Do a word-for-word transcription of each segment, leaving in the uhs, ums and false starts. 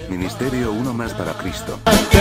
Ministerio Uno Más para Cristo.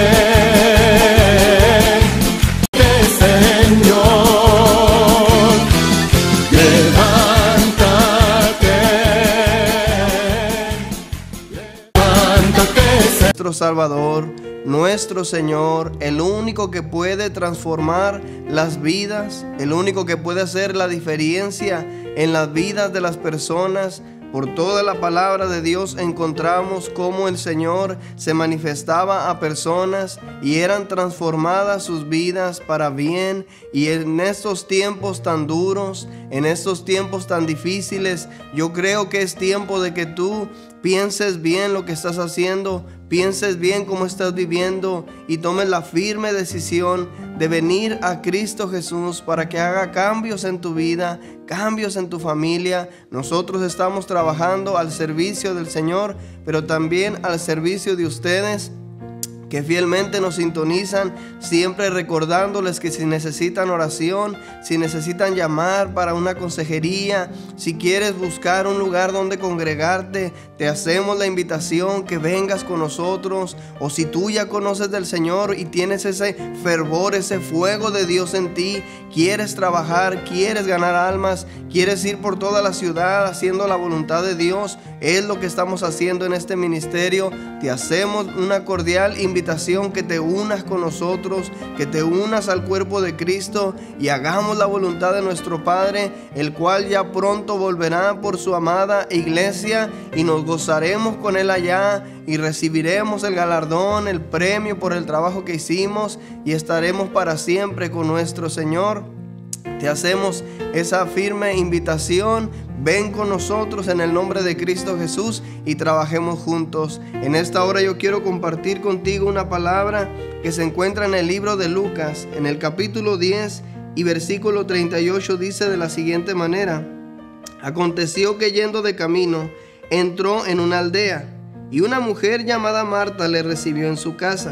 Nuestro Salvador, nuestro Señor, el único que puede transformar las vidas, el único que puede hacer la diferencia en las vidas de las personas. Por toda la palabra de Dios encontramos cómo el Señor se manifestaba a personas y eran transformadas sus vidas para bien. Y en estos tiempos tan duros, en estos tiempos tan difíciles, yo creo que es tiempo de que tú pienses bien lo que estás haciendo, pienses bien cómo estás viviendo y tomes la firme decisión de venir a Cristo Jesús para que haga cambios en tu vida, cambios en tu familia. Nosotros estamos trabajando al servicio del Señor, pero también al servicio de ustedes que fielmente nos sintonizan, siempre recordándoles que si necesitan oración, si necesitan llamar para una consejería, si quieres buscar un lugar donde congregarte, te hacemos la invitación que vengas con nosotros. O si tú ya conoces del Señor y tienes ese fervor, ese fuego de Dios en ti, quieres trabajar, quieres ganar almas, quieres ir por toda la ciudad haciendo la voluntad de Dios, es lo que estamos haciendo en este ministerio. Te hacemos una cordial invitación invitación que te unas con nosotros, que te unas al cuerpo de Cristo y hagamos la voluntad de nuestro Padre, el cual ya pronto volverá por su amada iglesia y nos gozaremos con Él allá y recibiremos el galardón, el premio por el trabajo que hicimos y estaremos para siempre con nuestro Señor. Te hacemos esa firme invitación. Ven con nosotros en el nombre de Cristo Jesús y trabajemos juntos. En esta hora yo quiero compartir contigo una palabra que se encuentra en el libro de Lucas, en el capítulo diez y versículo treinta y ocho, dice de la siguiente manera: aconteció que yendo de camino, entró en una aldea, y una mujer llamada Marta le recibió en su casa.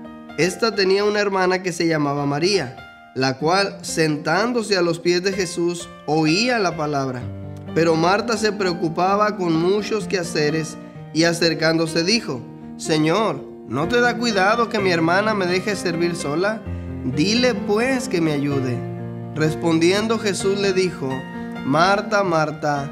Esta tenía una hermana que se llamaba María, la cual, sentándose a los pies de Jesús, oía la palabra. Pero Marta se preocupaba con muchos quehaceres y acercándose dijo: Señor, ¿no te da cuidado que mi hermana me deje servir sola? Dile pues que me ayude. Respondiendo Jesús le dijo: Marta, Marta,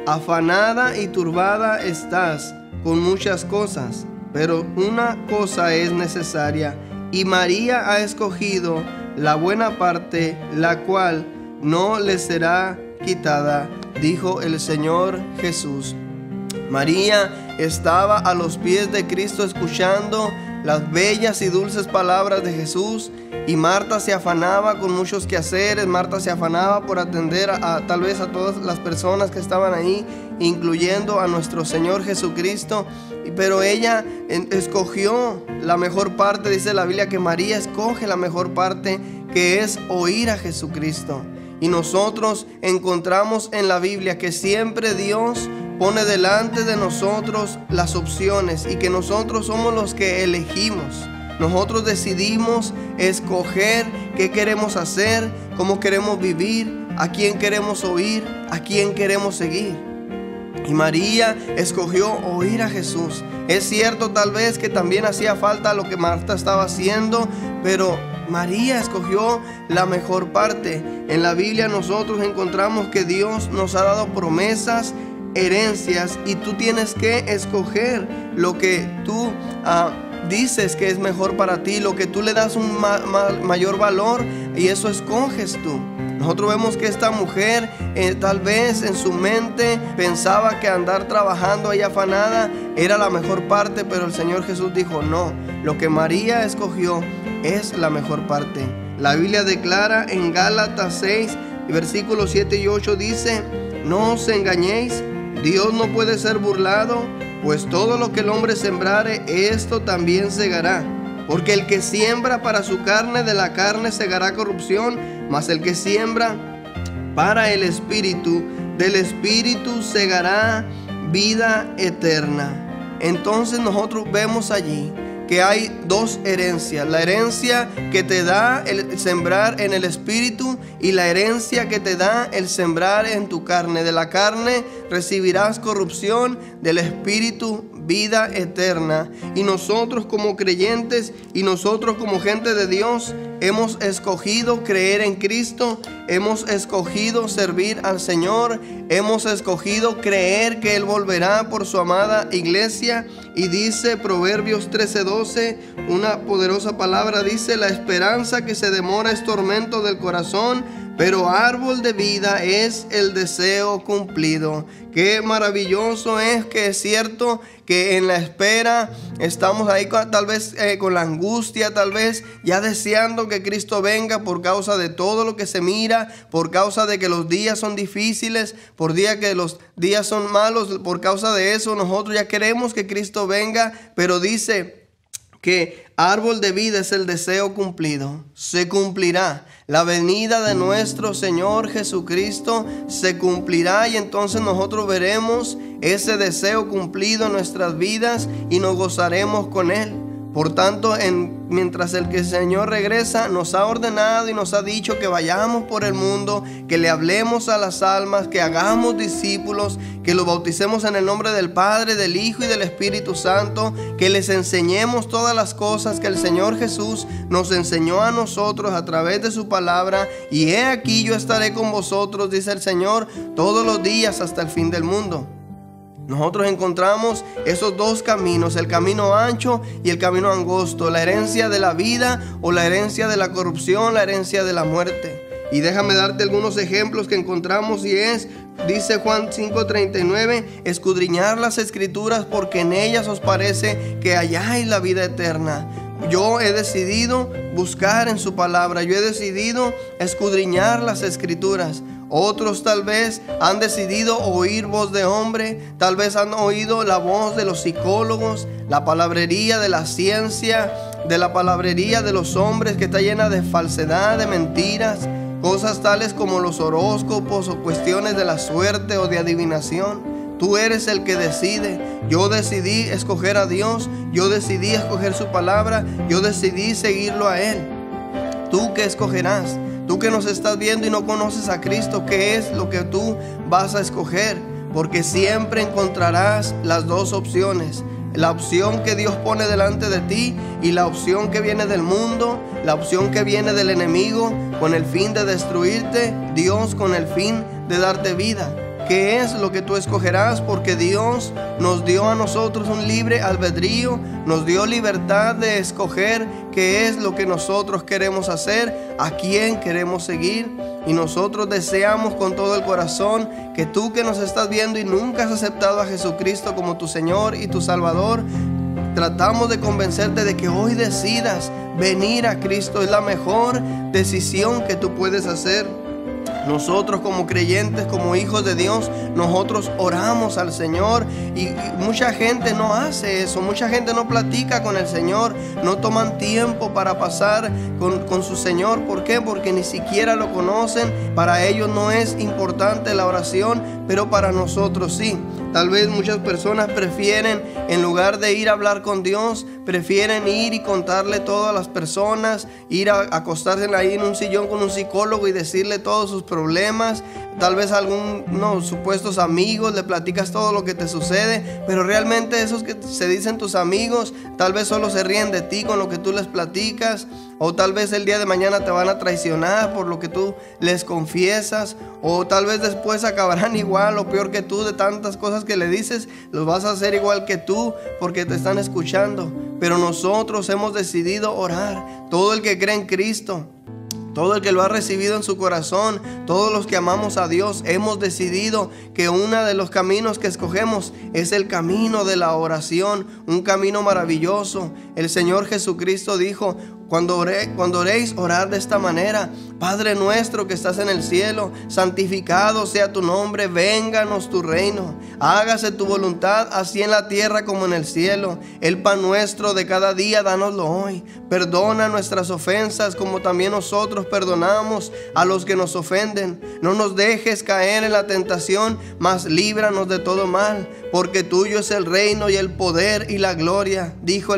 afanada y turbada estás con muchas cosas, pero una cosa es necesaria, y María ha escogido la buena parte, la cual no le será quitada. Dijo el Señor Jesús. María estaba a los pies de Cristo escuchando las bellas y dulces palabras de Jesús, y Marta se afanaba con muchos quehaceres. Marta se afanaba por atender a, a tal vez a todas las personas que estaban ahí, incluyendo a nuestro Señor Jesucristo. Pero ella en, escogió la mejor parte. Dice la Biblia que María escoge la mejor parte, que es oír a Jesucristo. Y nosotros encontramos en la Biblia que siempre Dios pone delante de nosotros las opciones y que nosotros somos los que elegimos. Nosotros decidimos escoger qué queremos hacer, cómo queremos vivir, a quién queremos oír, a quién queremos seguir. Y María escogió oír a Jesús. Es cierto tal vez que también hacía falta lo que Marta estaba haciendo, pero María escogió la mejor parte. En la Biblia nosotros encontramos que Dios nos ha dado promesas, herencias, y tú tienes que escoger lo que tú uh, dices que es mejor para ti, lo que tú le das un ma ma mayor valor, y eso escoges tú. Nosotros vemos que esta mujer eh, tal vez en su mente pensaba que andar trabajando ahí afanada era la mejor parte, pero el Señor Jesús dijo: no, lo que María escogió es la mejor parte. La Biblia declara en Gálatas seis, versículos siete y ocho, dice: no os engañéis, Dios no puede ser burlado, pues todo lo que el hombre sembrare, esto también segará. Porque el que siembra para su carne, de la carne segará corrupción, mas el que siembra para el Espíritu, del Espíritu segará vida eterna. Entonces nosotros vemos allí que hay dos herencias: la herencia que te da el sembrar en el Espíritu y la herencia que te da el sembrar en tu carne. De la carne recibirás corrupción, del Espíritu vida eterna. Y nosotros como creyentes y nosotros como gente de Dios hemos escogido creer en Cristo, hemos escogido servir al Señor, hemos escogido creer que Él volverá por su amada iglesia. Y dice Proverbios trece doce, una poderosa palabra, dice: la esperanza que se demora es tormento del corazón, pero árbol de vida es el deseo cumplido. Qué maravilloso es que es cierto que en la espera estamos ahí tal vez eh, con la angustia, tal vez ya deseando que Cristo venga por causa de todo lo que se mira, por causa de que los días son difíciles, por día que los días son malos, por causa de eso nosotros ya queremos que Cristo venga, pero dice que árbol de vida es el deseo cumplido. Se cumplirá. La venida de nuestro Señor Jesucristo se cumplirá y entonces nosotros veremos ese deseo cumplido en nuestras vidas y nos gozaremos con Él. Por tanto, en, mientras el que el Señor regresa, nos ha ordenado y nos ha dicho que vayamos por el mundo, que le hablemos a las almas, que hagamos discípulos, que los bauticemos en el nombre del Padre, del Hijo y del Espíritu Santo, que les enseñemos todas las cosas que el Señor Jesús nos enseñó a nosotros a través de su palabra. Y he aquí yo estaré con vosotros, dice el Señor, todos los días hasta el fin del mundo. Nosotros encontramos esos dos caminos, el camino ancho y el camino angosto, la herencia de la vida o la herencia de la corrupción, la herencia de la muerte. Y déjame darte algunos ejemplos que encontramos y es, dice Juan cinco treinta y nueve, escudriñar las escrituras porque en ellas os parece que halláis la vida eterna. Yo he decidido buscar en su palabra, yo he decidido escudriñar las escrituras. Otros tal vez han decidido oír voz de hombre, tal vez han oído la voz de los psicólogos, la palabrería de la ciencia, de la palabrería de los hombres que está llena de falsedad, de mentiras, cosas tales como los horóscopos o cuestiones de la suerte o de adivinación. Tú eres el que decide. Yo decidí escoger a Dios, yo decidí escoger su palabra, yo decidí seguirlo a Él. ¿Tú qué escogerás? Tú que nos estás viendo y no conoces a Cristo, ¿qué es lo que tú vas a escoger? Porque siempre encontrarás las dos opciones. La opción que Dios pone delante de ti y la opción que viene del mundo, la opción que viene del enemigo con el fin de destruirte, Dios con el fin de darte vida. ¿Qué es lo que tú escogerás? Porque Dios nos dio a nosotros un libre albedrío, nos dio libertad de escoger qué es lo que nosotros queremos hacer, a quién queremos seguir. Y nosotros deseamos con todo el corazón que tú que nos estás viendo y nunca has aceptado a Jesucristo como tu Señor y tu Salvador, tratamos de convencerte de que hoy decidas venir a Cristo. Es la mejor decisión que tú puedes hacer. Nosotros como creyentes, como hijos de Dios, nosotros oramos al Señor y mucha gente no hace eso, mucha gente no platica con el Señor, no toman tiempo para pasar con, con su Señor. ¿Por qué? Porque ni siquiera lo conocen, para ellos no es importante la oración, pero para nosotros sí. Tal vez muchas personas prefieren, en lugar de ir a hablar con Dios, prefieren ir y contarle todo a las personas, ir a acostarse ahí en un sillón con un psicólogo y decirle todos sus problemas. Tal vez a algunos supuestos amigos le platicas todo lo que te sucede, pero realmente esos que se dicen tus amigos tal vez solo se ríen de ti con lo que tú les platicas, o tal vez el día de mañana te van a traicionar por lo que tú les confiesas, o tal vez después acabarán igual o peor que tú de tantas cosas que le dices. Los vas a hacer igual que tú porque te están escuchando. Pero nosotros hemos decidido orar. Todo el que cree en Cristo, todo el que lo ha recibido en su corazón, todos los que amamos a Dios, hemos decidido que uno de los caminos que escogemos es el camino de la oración, un camino maravilloso. El Señor Jesucristo dijo: Cuando, ore, cuando oréis, orad de esta manera: Padre nuestro que estás en el cielo, santificado sea tu nombre, vénganos tu reino, hágase tu voluntad, así en la tierra como en el cielo. El pan nuestro de cada día, dánoslo hoy. Perdona nuestras ofensas, como también nosotros perdonamos a los que nos ofenden. No nos dejes caer en la tentación, mas líbranos de todo mal, porque tuyo es el reino y el poder y la gloria, dijo el Señor Jesucristo.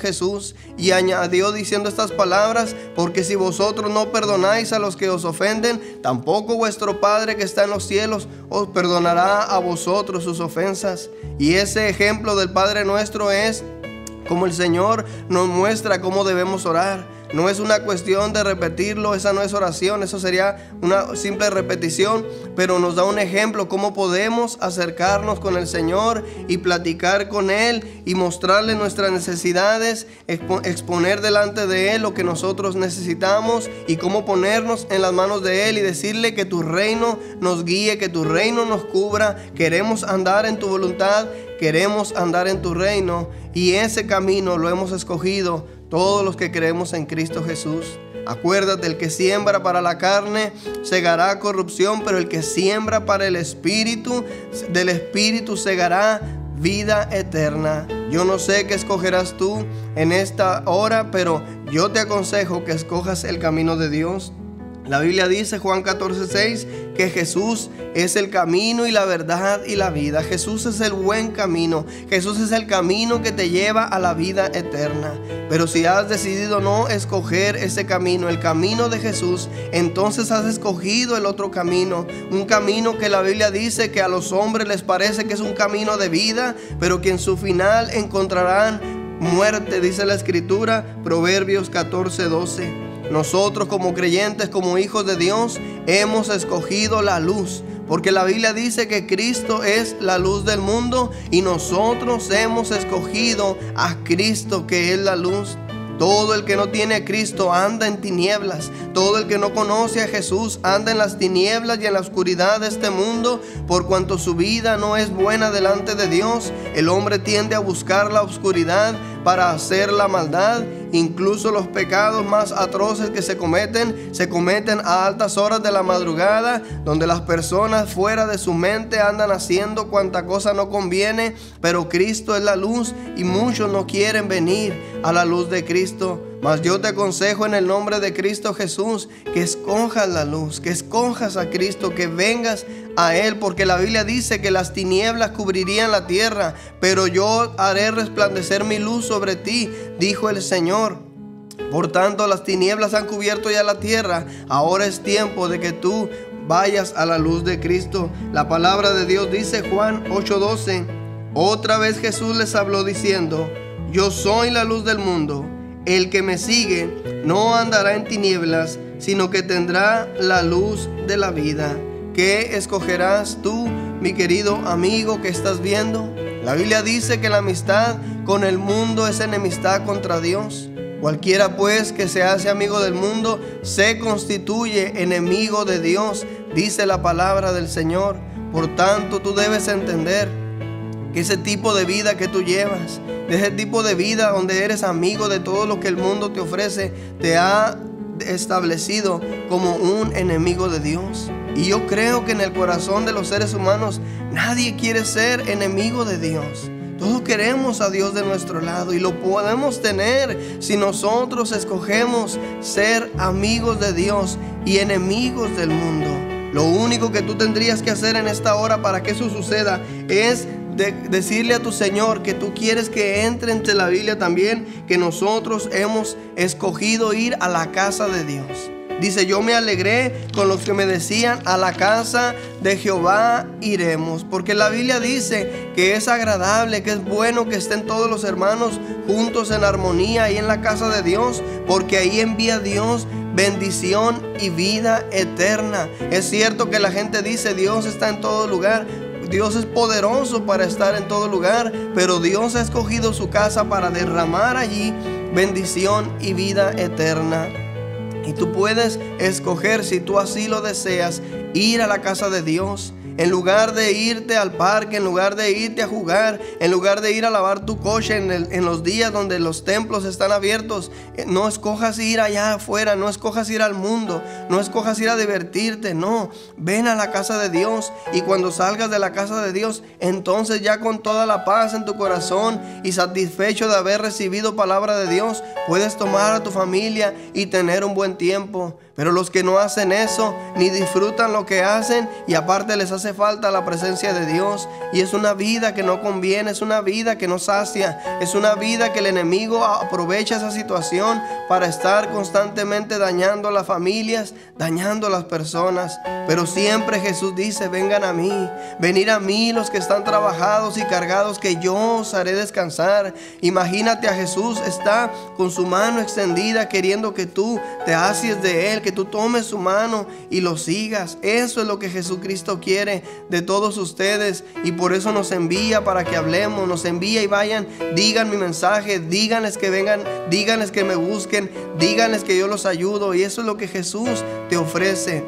Jesús, y añadió diciendo estas palabras: porque si vosotros no perdonáis a los que os ofenden, tampoco vuestro Padre que está en los cielos os perdonará a vosotros sus ofensas. Y ese ejemplo del Padre nuestro es como el Señor nos muestra cómo debemos orar. No es una cuestión de repetirlo, esa no es oración, eso sería una simple repetición, pero nos da un ejemplo cómo podemos acercarnos con el Señor y platicar con Él y mostrarle nuestras necesidades, expo- exponer delante de Él lo que nosotros necesitamos y cómo ponernos en las manos de Él y decirle que tu reino nos guíe, que tu reino nos cubra. Queremos andar en tu voluntad, queremos andar en tu reino, y ese camino lo hemos escogido todos los que creemos en Cristo Jesús. Acuérdate, el que siembra para la carne segará corrupción, pero el que siembra para el Espíritu, del Espíritu segará vida eterna. Yo no sé qué escogerás tú en esta hora, pero yo te aconsejo que escojas el camino de Dios. La Biblia dice, Juan catorce seis, que Jesús es el camino y la verdad y la vida. Jesús es el buen camino. Jesús es el camino que te lleva a la vida eterna. Pero si has decidido no escoger ese camino, el camino de Jesús, entonces has escogido el otro camino. Un camino que la Biblia dice que a los hombres les parece que es un camino de vida, pero que en su final encontrarán muerte, dice la Escritura, Proverbios catorce doce. Nosotros como creyentes, como hijos de Dios, hemos escogido la luz, porque la Biblia dice que Cristo es la luz del mundo y nosotros hemos escogido a Cristo, que es la luz. Todo el que no tiene a Cristo anda en tinieblas. Todo el que no conoce a Jesús anda en las tinieblas y en la oscuridad de este mundo, por cuanto su vida no es buena delante de Dios. El hombre tiende a buscar la oscuridad para hacer la maldad. Incluso los pecados más atroces que se cometen, se cometen a altas horas de la madrugada, donde las personas fuera de su mente andan haciendo cuanta cosa no conviene. Pero Cristo es la luz y muchos no quieren venir a la luz de Cristo. Mas yo te aconsejo en el nombre de Cristo Jesús que escojas la luz, que escojas a Cristo, que vengas a Él, porque la Biblia dice que las tinieblas cubrirían la tierra, pero yo haré resplandecer mi luz sobre ti, dijo el Señor. Por tanto, las tinieblas han cubierto ya la tierra. Ahora es tiempo de que tú vayas a la luz de Cristo. La palabra de Dios dice, Juan ocho doce, otra vez Jesús les habló diciendo: yo soy la luz del mundo. El que me sigue no andará en tinieblas, sino que tendrá la luz de la vida. ¿Qué escogerás tú, mi querido amigo que estás viendo? La Biblia dice que la amistad con el mundo es enemistad contra Dios. Cualquiera pues que se hace amigo del mundo se constituye enemigo de Dios, dice la palabra del Señor. Por tanto, tú debes entender que ese tipo de vida que tú llevas, de ese tipo de vida donde eres amigo de todo lo que el mundo te ofrece, te ha establecido como un enemigo de Dios. Y yo creo que en el corazón de los seres humanos nadie quiere ser enemigo de Dios. Todos queremos a Dios de nuestro lado y lo podemos tener si nosotros escogemos ser amigos de Dios y enemigos del mundo. Lo único que tú tendrías que hacer en esta hora para que eso suceda es de decirle a tu Señor que tú quieres que entre entre la Biblia también, que nosotros hemos escogido ir a la casa de Dios. Dice, yo me alegré con los que me decían, a la casa de Jehová iremos. Porque la Biblia dice que es agradable, que es bueno que estén todos los hermanos juntos en armonía ahí en la casa de Dios, porque ahí envía Dios bendición y vida eterna. Es cierto que la gente dice, Dios está en todo lugar. Dios es poderoso para estar en todo lugar, pero Dios ha escogido su casa para derramar allí bendición y vida eterna. Y tú puedes escoger, si tú así lo deseas, ir a la casa de Dios. En lugar de irte al parque, en lugar de irte a jugar, en lugar de ir a lavar tu coche en, el, en los días donde los templos están abiertos, no escojas ir allá afuera, no escojas ir al mundo, no escojas ir a divertirte, no. Ven a la casa de Dios, y cuando salgas de la casa de Dios, entonces ya con toda la paz en tu corazón y satisfecho de haber recibido palabra de Dios, puedes tomar a tu familia y tener un buen tiempo. Pero los que no hacen eso, ni disfrutan lo que hacen, y aparte les hace falta la presencia de Dios. Y es una vida que no conviene, es una vida que no sacia, es una vida que el enemigo aprovecha esa situación para estar constantemente dañando a las familias, dañando a las personas. Pero siempre Jesús dice: vengan a mí, venid a mí los que están trabajados y cargados, que yo os haré descansar. Imagínate a Jesús, está con su mano extendida queriendo que tú te acies de Él, que tú tomes su mano y lo sigas. Eso es lo que Jesucristo quiere de todos ustedes, y por eso nos envía para que hablemos, nos envía y vayan, digan mi mensaje, díganles que vengan, díganles que me busquen, díganles que yo los ayudo. Y eso es lo que Jesús te ofrece.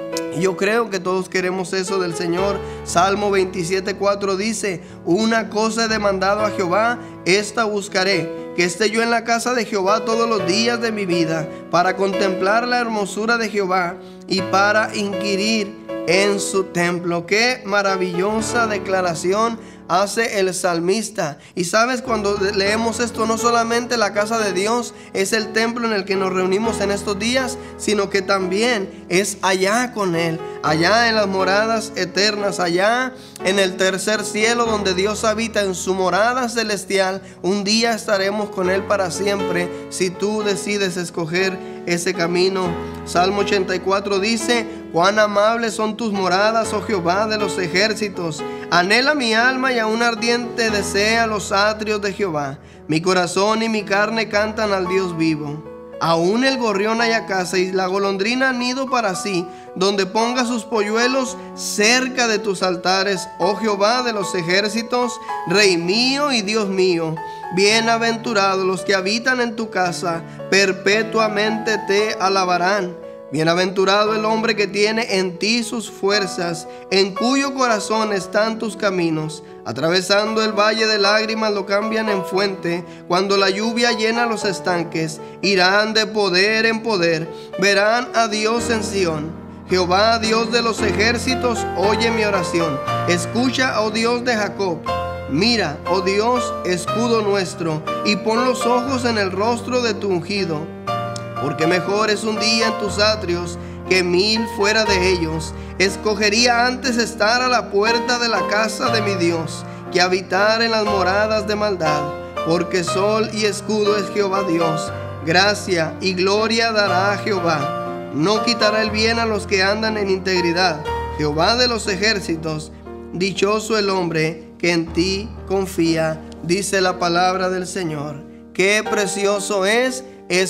Y yo creo que todos queremos eso del Señor. Salmo veintisiete cuatro dice: una cosa he demandado a Jehová, esta buscaré, que esté yo en la casa de Jehová todos los días de mi vida, para contemplar la hermosura de Jehová y para inquirir en su templo. Qué maravillosa declaración hace el salmista. Y sabes, cuando leemos esto, no solamente la casa de Dios es el templo en el que nos reunimos en estos días, sino que también es allá con Él, allá en las moradas eternas, allá en el tercer cielo donde Dios habita en su morada celestial. Un día estaremos con Él para siempre, si tú decides escoger ese camino. Salmo ochenta y cuatro dice: cuán amables son tus moradas, oh Jehová de los ejércitos. Anhela mi alma y aún ardiente desea los atrios de Jehová. Mi corazón y mi carne cantan al Dios vivo. Aún el gorrión haya casa y la golondrina nido para sí, donde ponga sus polluelos cerca de tus altares, oh Jehová de los ejércitos, Rey mío y Dios mío. Bienaventurados los que habitan en tu casa, perpetuamente te alabarán. Bienaventurado el hombre que tiene en ti sus fuerzas, en cuyo corazón están tus caminos. Atravesando el valle de lágrimas lo cambian en fuente, cuando la lluvia llena los estanques, irán de poder en poder, verán a Dios en Sión. Jehová, Dios de los ejércitos, oye mi oración. Escucha, oh Dios de Jacob. Mira, oh Dios, escudo nuestro, y pon los ojos en el rostro de tu ungido. Porque mejor es un día en tus atrios que mil fuera de ellos. Escogería antes estar a la puerta de la casa de mi Dios, que habitar en las moradas de maldad. Porque sol y escudo es Jehová Dios. Gracia y gloria dará a Jehová. No quitará el bien a los que andan en integridad. Jehová de los ejércitos, dichoso el hombre que en ti confía, dice la palabra del Señor. Qué precioso es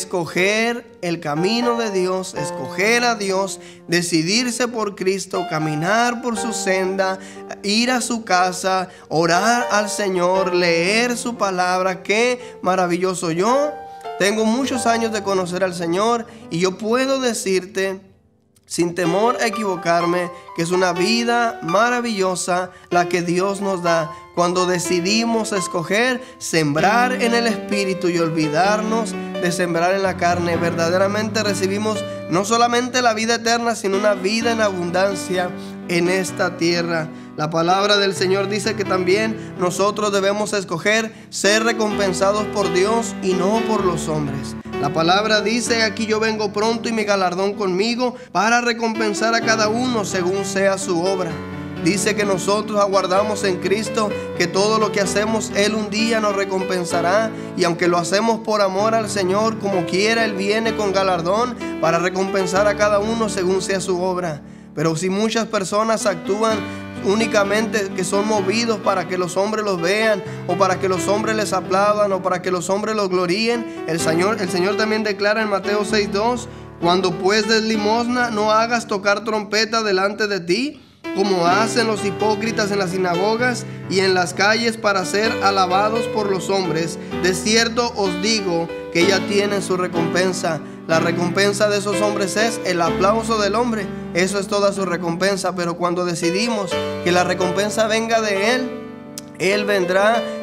escoger el camino de Dios, escoger a Dios, decidirse por Cristo, caminar por su senda, ir a su casa, orar al Señor, leer su palabra. Qué maravilloso. Yo tengo muchos años de conocer al Señor y yo puedo decirte, sin temor a equivocarme, que es una vida maravillosa la que Dios nos da cuando decidimos escoger sembrar en el Espíritu y olvidarnos de sembrar en la carne. Verdaderamente recibimos no solamente la vida eterna, sino una vida en abundancia en esta tierra. La palabra del Señor dice que también nosotros debemos escoger ser recompensados por Dios y no por los hombres. La palabra dice: aquí yo vengo pronto y mi galardón conmigo para recompensar a cada uno según sea su obra. Dice que nosotros aguardamos en Cristo que todo lo que hacemos Él un día nos recompensará, y aunque lo hacemos por amor al Señor, como quiera Él viene con galardón para recompensar a cada uno según sea su obra. Pero si muchas personas actúan únicamente que son movidos para que los hombres los vean, o para que los hombres les aplaudan, o para que los hombres los gloríen, el Señor, el Señor también declara en Mateo seis dos: cuando pues des limosna, no hagas tocar trompeta delante de ti, como hacen los hipócritas en las sinagogas y en las calles para ser alabados por los hombres. De cierto os digo que ya tienen su recompensa. La recompensa de esos hombres es el aplauso del hombre. Eso es toda su recompensa. Pero cuando decidimos que la recompensa venga de Él, Él vendrá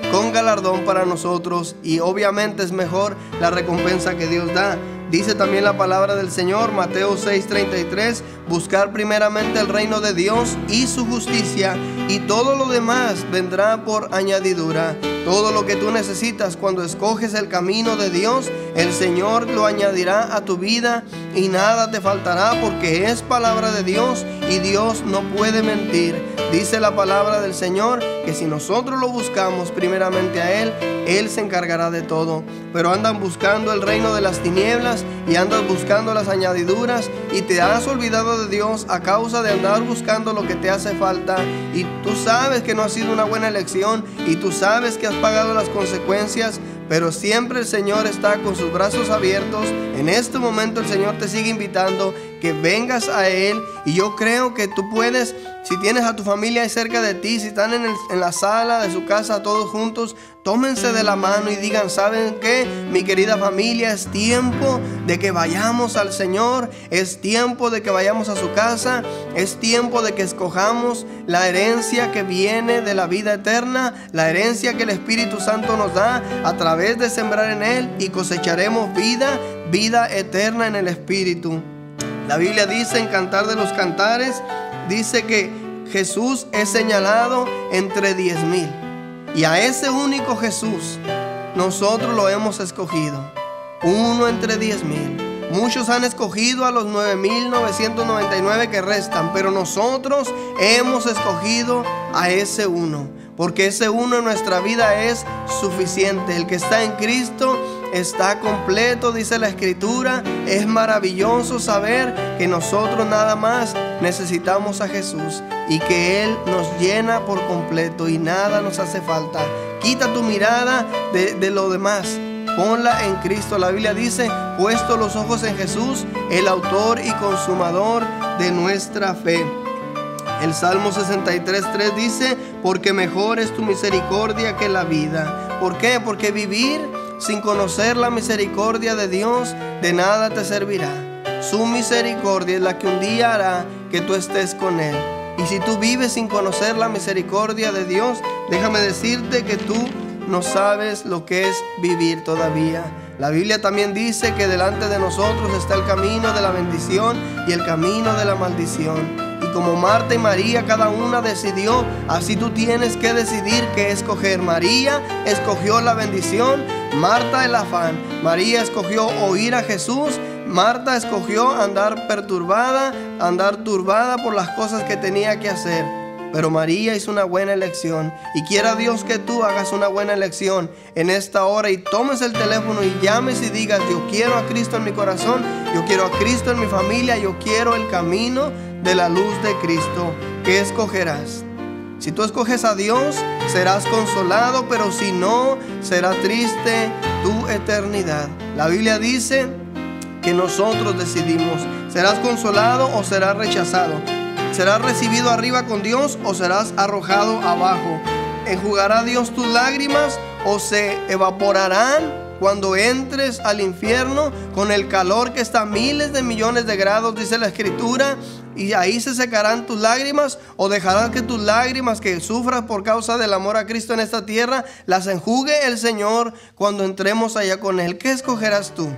con galardón para nosotros, y obviamente es mejor la recompensa que Dios da. Dice también la palabra del Señor, Mateo seis treinta y tres, buscar primeramente el reino de Dios y su justicia, y todo lo demás vendrá por añadidura. Todo lo que tú necesitas cuando escoges el camino de Dios, el Señor lo añadirá a tu vida y nada te faltará, porque es palabra de Dios y Dios no puede mentir. Dice la palabra del Señor que si nosotros lo buscamos primeramente a Él, Él se encargará de todo. Pero andan buscando el reino de las tinieblas y andas buscando las añadiduras, y te has olvidado de Dios a causa de andar buscando lo que te hace falta, y tú sabes que no ha sido una buena elección y tú sabes que has pagado las consecuencias. Pero siempre el Señor está con sus brazos abiertos. En este momento el Señor te sigue invitando que vengas a Él. Y yo creo que tú puedes, si tienes a tu familia ahí cerca de ti, si están en, el, en la sala de su casa todos juntos, tómense de la mano y digan: ¿saben qué? Mi querida familia, es tiempo de que vayamos al Señor. Es tiempo de que vayamos a su casa. Es tiempo de que escojamos la herencia que viene de la vida eterna, la herencia que el Espíritu Santo nos da a través de sembrar en Él, y cosecharemos vida, vida eterna en el Espíritu. La Biblia dice en Cantar de los Cantares, dice que Jesús es señalado entre diez mil, y a ese único Jesús nosotros lo hemos escogido, uno entre diez mil. Muchos han escogido a los nueve mil novecientos noventa y nueve que restan, pero nosotros hemos escogido a ese uno, porque ese uno en nuestra vida es suficiente. El que está en Cristo está completo, dice la Escritura. Es maravilloso saber que nosotros nada más necesitamos a Jesús y que Él nos llena por completo y nada nos hace falta. Quita tu mirada de, de lo demás, ponla en Cristo. La Biblia dice: puesto los ojos en Jesús, el autor y consumador de nuestra fe. El Salmo sesenta y tres tres dice: porque mejor es tu misericordia que la vida. ¿Por qué? Porque vivir sin conocer la misericordia de Dios de nada te servirá. Su misericordia es la que un día hará que tú estés con Él. Y si tú vives sin conocer la misericordia de Dios, déjame decirte que tú no sabes lo que es vivir todavía. La Biblia también dice que delante de nosotros está el camino de la bendición y el camino de la maldición. Y como Marta y María, cada una decidió, así tú tienes que decidir qué escoger. María escogió la bendición, Marta el afán. María escogió oír a Jesús, Marta escogió andar perturbada, andar turbada por las cosas que tenía que hacer. Pero María hizo una buena elección, y quiera Dios que tú hagas una buena elección en esta hora y tomes el teléfono y llames y digas: yo quiero a Cristo en mi corazón, yo quiero a Cristo en mi familia, yo quiero el camino de la luz de Cristo. ¿Qué escogerás? Si tú escoges a Dios, serás consolado, pero si no, será triste tu eternidad. La Biblia dice que nosotros decidimos: ¿serás consolado o serás rechazado? ¿Serás recibido arriba con Dios o serás arrojado abajo? ¿Enjugará Dios tus lágrimas o se evaporarán cuando entres al infierno con el calor que está a miles de millones de grados, dice la Escritura? ¿Y ahí se secarán tus lágrimas o dejarás que tus lágrimas que sufras por causa del amor a Cristo en esta tierra las enjugue el Señor cuando entremos allá con Él? ¿Qué escogerás tú?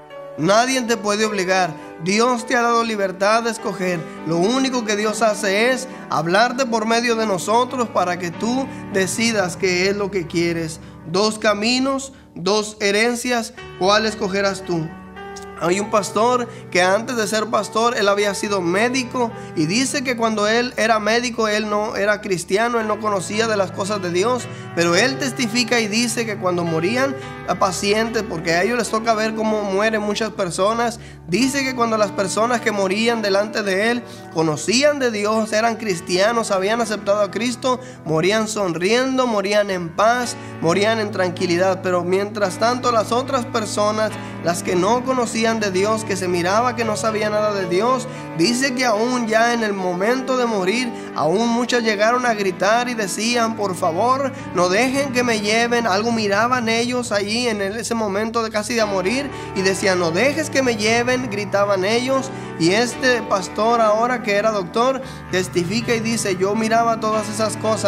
Nadie te puede obligar. Dios te ha dado libertad de escoger. Lo único que Dios hace es hablarte por medio de nosotros para que tú decidas qué es lo que quieres. Dos caminos, dos herencias. ¿Cuál escogerás tú? Hay un pastor que antes de ser pastor, él había sido médico, y dice que cuando él era médico, él no era cristiano, él no conocía de las cosas de Dios, pero él testifica y dice que cuando morían a pacientes, porque a ellos les toca ver cómo mueren muchas personas, dice que cuando las personas que morían delante de él conocían de Dios, eran cristianos, habían aceptado a Cristo, morían sonriendo, morían en paz, morían en tranquilidad. Pero mientras tanto las otras personas, las que no conocían de Dios, que se miraba que no sabía nada de Dios, dice que aún ya en el momento de morir, aún muchas llegaron a gritar y decían: por favor, no dejen que me lleven. Algo miraban ellos allí en ese momento de casi de morir y decían: no dejes que me lleven, gritaban ellos. Y este pastor, ahora que era doctor, testifica y dice: yo miraba todas esas cosas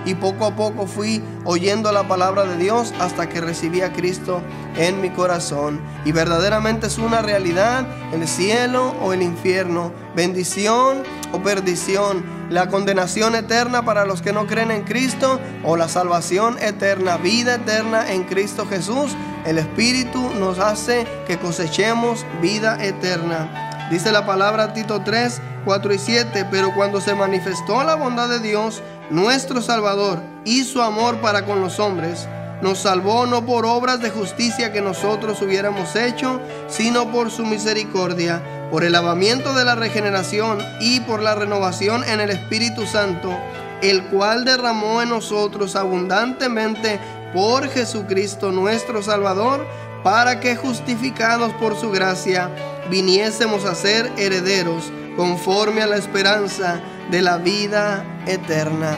y poco a poco fui oyendo la palabra de Dios hasta que recibí a Cristo en mi corazón. Y verdaderamente es una realidad: el cielo o el infierno, bendición o perdición, la condenación eterna para los que no creen en Cristo o la salvación eterna, vida eterna en Cristo Jesús. El Espíritu nos hace que cosechemos vida eterna. Dice la palabra Tito tres, cuatro y siete: pero cuando se manifestó la bondad de Dios, nuestro Salvador, y su amor para con los hombres, nos salvó no por obras de justicia que nosotros hubiéramos hecho, sino por su misericordia, por el lavamiento de la regeneración y por la renovación en el Espíritu Santo, el cual derramó en nosotros abundantemente por Jesucristo nuestro Salvador, para que, justificados por su gracia, viniésemos a ser herederos conforme a la esperanza de la vida eterna.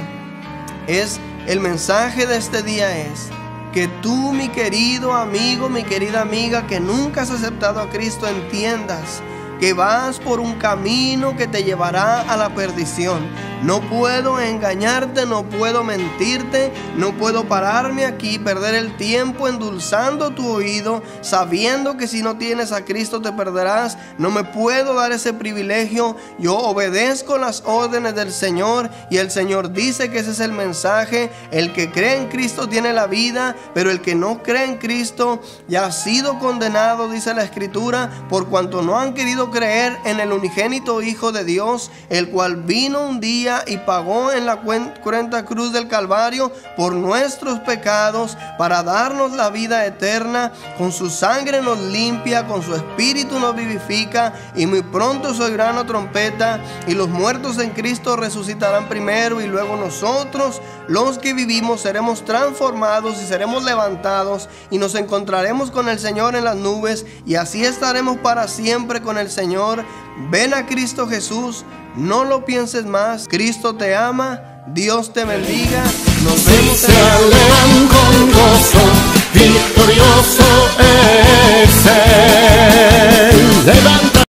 Es el mensaje de este día es que tú, mi querido amigo, mi querida amiga, que nunca has aceptado a Cristo, entiendas que vas por un camino que te llevará a la perdición. No puedo engañarte, no puedo mentirte, no puedo pararme aquí, perder el tiempo endulzando tu oído, sabiendo que si no tienes a Cristo te perderás. No me puedo dar ese privilegio. Yo obedezco las órdenes del Señor y el Señor dice que ese es el mensaje. El que cree en Cristo tiene la vida, pero el que no cree en Cristo ya ha sido condenado, dice la Escritura, por cuanto no han querido creer en el unigénito Hijo de Dios, el cual vino un día y pagó en la cruenta cruz del Calvario por nuestros pecados para darnos la vida eterna. Con su sangre nos limpia, con su espíritu nos vivifica, y muy pronto se oirá una trompeta y los muertos en Cristo resucitarán primero, y luego nosotros, los que vivimos, seremos transformados y seremos levantados y nos encontraremos con el Señor en las nubes, y así estaremos para siempre con el Señor. Ven a Cristo Jesús, no lo pienses más. Cristo te ama. Dios te bendiga. Nos vemos. Si se alegran con gozo, victorioso es Él. Levanta